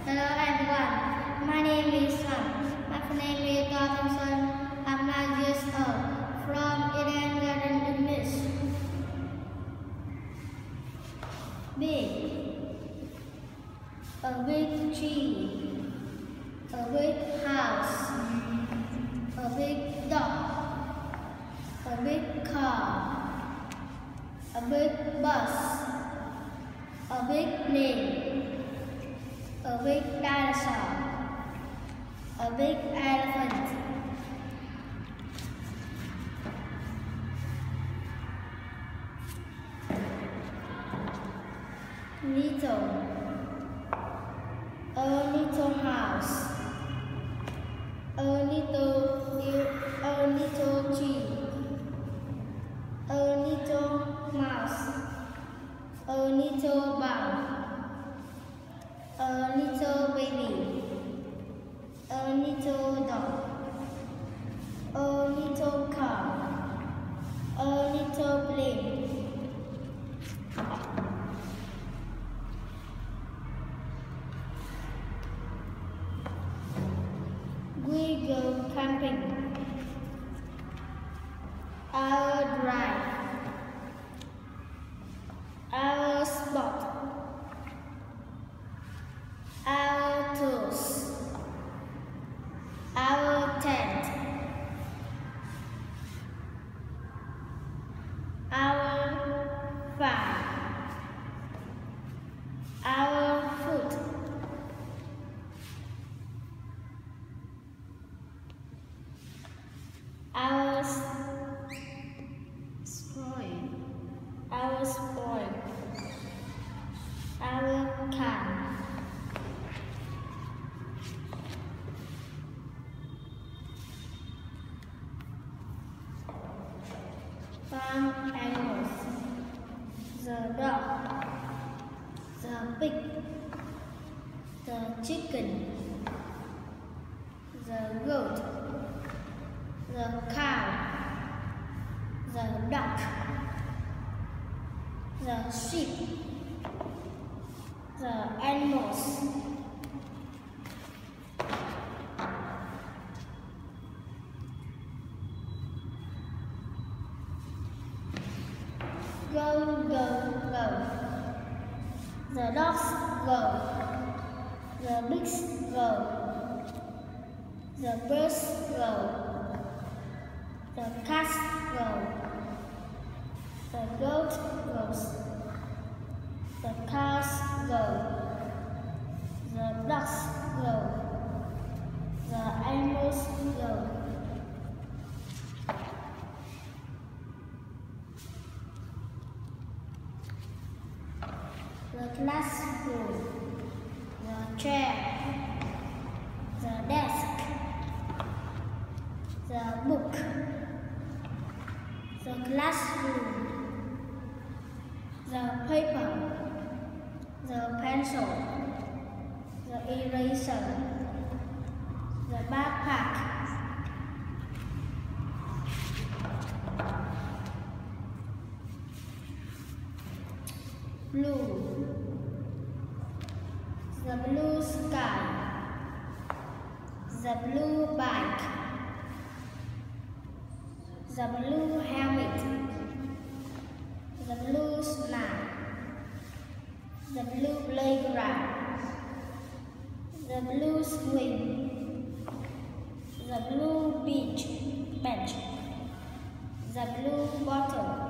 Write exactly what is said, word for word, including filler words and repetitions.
Hello everyone, my name is Sam. My full name is Thompson. I'm nine years old from Eden Garden, English. Big, a big tree, a big house, a big dog, a big car, a big bus, a big plane, a big dinosaur, a big elephant. Little, a little house, a little, a little tree, a little mouse, a little bug, a little baby, a little dog, a little car, a little plane. We go camping. Our drive. Our spot. Our tools. Our tent. Our fire. Our food. Our spoil, our spoil, our can. Farm animals, the dog, the pig, the chicken, the goat, the cow, the duck, the sheep, the animals. Go, go, go. The dogs go. The pigs go. The birds go. The cats go. The goat goes. The cows go. The ducks go. The animals go. The classroom. The chair. The desk. The book. The classroom, the paper, the pencil, the eraser, the backpack, blue, the blue sky, the blue bike, the blue helmet, the blue snap, the blue playground, the blue swing, the blue beach bench, the blue bottle,